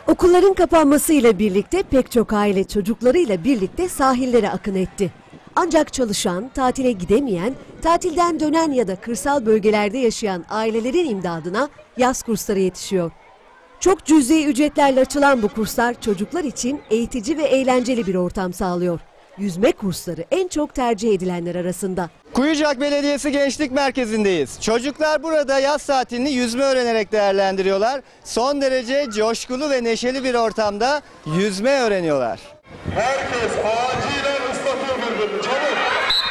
Okulların kapanmasıyla birlikte pek çok aile çocuklarıyla birlikte sahillere akın etti. Ancak çalışan, tatile gidemeyen, tatilden dönen ya da kırsal bölgelerde yaşayan ailelerin imdadına yaz kursları yetişiyor. Çok cüzi ücretlerle açılan bu kurslar çocuklar için eğitici ve eğlenceli bir ortam sağlıyor. Yüzme kursları en çok tercih edilenler arasında. Kuyucak Belediyesi Gençlik Merkezi'ndeyiz. Çocuklar burada yaz tatilini yüzme öğrenerek değerlendiriyorlar. Son derece coşkulu ve neşeli bir ortamda yüzme öğreniyorlar. Herkes acilen ıslatıyor birbirini, çabuk.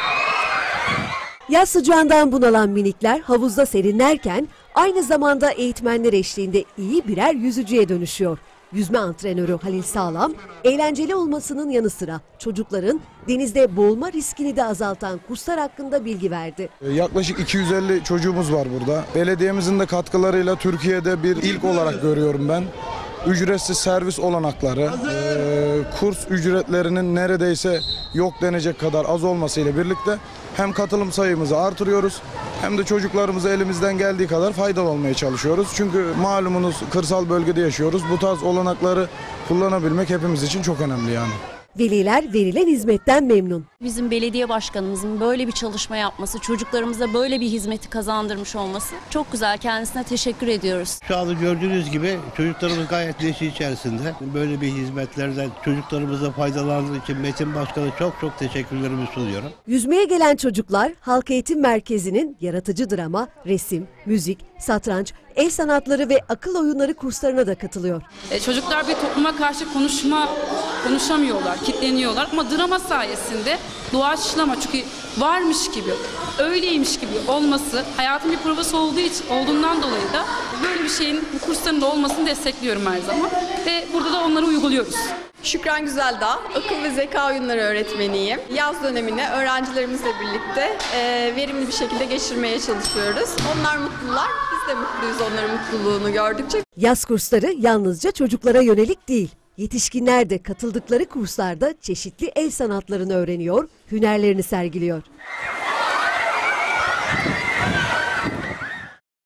Yaz sıcağından bunalan minikler havuzda serinlerken aynı zamanda eğitmenler eşliğinde iyi birer yüzücüye dönüşüyor. Yüzme antrenörü Halil Sağlam, eğlenceli olmasının yanı sıra çocukların denizde boğulma riskini de azaltan kurslar hakkında bilgi verdi. Yaklaşık 250 çocuğumuz var burada. Belediyemizin de katkılarıyla Türkiye'de bir ilk olarak görüyorum ben. Ücretsiz servis olanakları, kurs ücretlerinin neredeyse yok denecek kadar az olmasıyla birlikte hem katılım sayımızı artırıyoruz hem de çocuklarımıza elimizden geldiği kadar faydalı olmaya çalışıyoruz. Çünkü malumunuz kırsal bölgede yaşıyoruz. Bu tarz olanakları kullanabilmek hepimiz için çok önemli yani. Veliler verilen hizmetten memnun. Bizim belediye başkanımızın böyle bir çalışma yapması, çocuklarımıza böyle bir hizmeti kazandırmış olması çok güzel. Kendisine teşekkür ediyoruz. Şu anda gördüğünüz gibi çocuklarımız gayet neşe içerisinde. Böyle bir hizmetlerden çocuklarımıza faydalandığı için Metin Başkan'a çok teşekkürlerimi sunuyorum. Yüzmeye gelen çocuklar Halk Eğitim Merkezi'nin yaratıcı drama, resim, müzik, satranç, el sanatları ve akıl oyunları kurslarına da katılıyor. Çocuklar bir topluma karşı konuşamıyorlar, kilitleniyorlar ama drama sayesinde doğaçlama, çünkü varmış gibi, öyleymiş gibi olması hayatın bir provası olduğundan dolayı da böyle bir şeyin bu kursların da olmasını destekliyorum her zaman ve burada da onları uyguluyoruz. Şükran Güzeldağ, akıl ve zeka oyunları öğretmeniyim. Yaz dönemini öğrencilerimizle birlikte verimli bir şekilde geçirmeye çalışıyoruz. Onlar mutlular, biz de mutluyuz onların mutluluğunu gördükçe. Yaz kursları yalnızca çocuklara yönelik değil. Yetişkinler de katıldıkları kurslarda çeşitli el sanatlarını öğreniyor, hünerlerini sergiliyor.